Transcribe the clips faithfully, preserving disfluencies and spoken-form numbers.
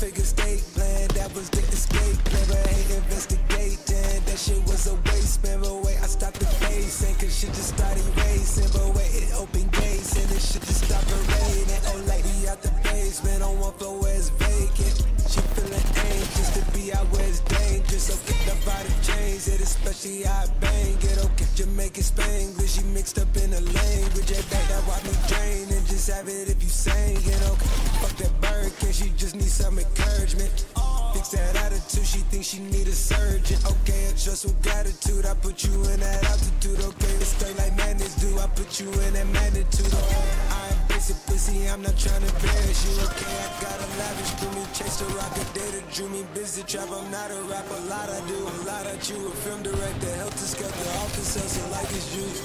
figure state plan, that was the escape plan. But I hate investigating, that shit was a waste, man. But wait, I stopped the pacing, cause shit just started racing. But wait, it opened gates, and it shit just stopped raining. Oh, lady out the basement, on one floor where it's vacant. She feeling anxious to be out where it's dangerous. So kick the body change it, especially how I bang it. Okay, Jamaican Spanglish, she mixed up in the language. That back that watch me drain, and just have it if you sang it. Okay, fuck that bird, can she just need some encouragement? Fix that attitude, she thinks she need a surgeon. Okay, I trust with gratitude, I put you in that altitude. Okay, it's straight like madness do, I put you in that magnitude. Okay, I embrace it, pussy, I'm not trying to embarrass you. Okay, I got a lavish crew, me chase the rocket, data drew me busy trap. I'm not a rapper, a lot I do, a lot I chew. A film director, help to scout the office, hustle like it's juice.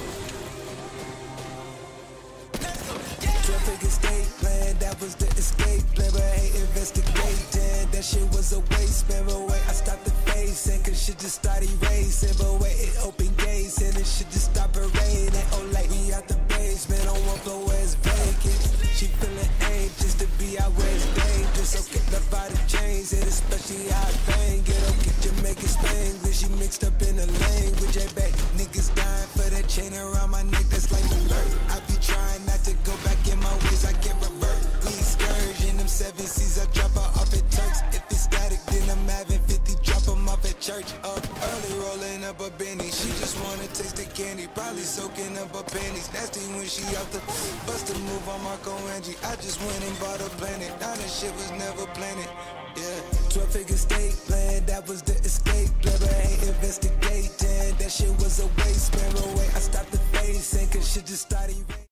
Figure state plan, that was the escape plan. But I hate investigating, that shit was a waste, man. But wait, I stopped the facing, cause shit just started racing. But wait, it opened gates, and it shit just stopped raining. Oh, like me out the basement, on one floor where it's vacant. She feeling anxious to be out where it's dangerous. So kick the body chains, it especially how I bang it. Okay, Jamaican Spanglish, she mixed up in the language. Hey, back niggas dying for that chain around my neck, that's like alert. I be trying not to go back in my ways, I can't revert. We excursion, them seven C's, I drop her off at Turks. If it's static, then I'm having fifty, drop them off at church. Up early, rolling up a Benny. She just wanna taste the candy, probably soaking up her panties. Nasty when she off the bust a move on Marco Angie. I just went and bought a planet, now that shit was never planned. Yeah, twelve figure state plan, that was the escape plan. But I hate investigating, that shit was a waste, man. But wait, I stopped the facing, cause shit just started